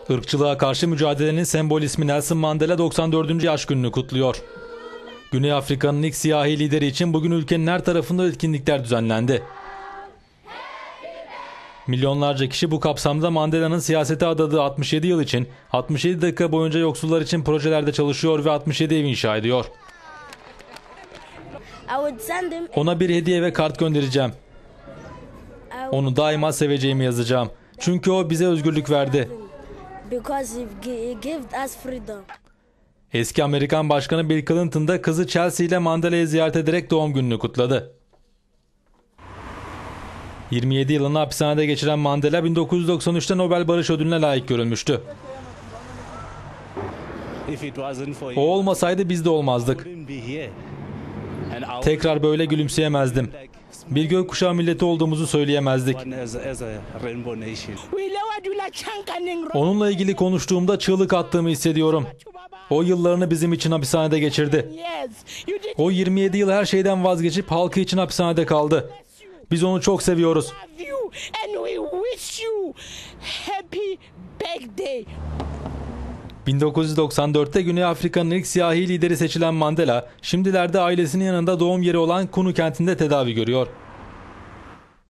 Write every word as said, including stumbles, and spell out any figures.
Irkçılığa karşı mücadelenin sembol ismi Nelson Mandela doksan dördüncü yaş gününü kutluyor. Güney Afrika'nın ilk siyahi lideri için bugün ülkenin her tarafında etkinlikler düzenlendi. Milyonlarca kişi bu kapsamda Mandela'nın siyasete adadığı altmış yedi yıl için altmış yedi dakika boyunca yoksullar için projelerde çalışıyor ve altmış yedi ev inşa ediyor. Ona bir hediye ve kart göndereceğim. Onu daima seveceğimi yazacağım. Çünkü o bize özgürlük verdi. Eski Amerikan Başkanı Bill Clinton da kızı Chelsea ile Mandela'yı ziyaret ederek doğum gününü kutladı. yirmi yedi yılını hapishanede geçiren Mandela bin dokuz yüz doksan üçte Nobel Barış Ödülü'ne layık görülmüştü. O olmasaydı biz de olmazdık. Tekrar böyle gülümseyemezdim. Bir gökkuşağı milleti olduğumuzu söyleyemezdik. Onunla ilgili konuştuğumda çığlık attığımı hissediyorum. O yıllarını bizim için hapishanede geçirdi. O yirmi yedi yıl her şeyden vazgeçip halkı için hapishanede kaldı. Biz onu çok seviyoruz. bin dokuz yüz doksan dörtte Güney Afrika'nın ilk siyahi lideri seçilen Mandela, şimdilerde ailesinin yanında doğum yeri olan Kunu kentinde tedavi görüyor.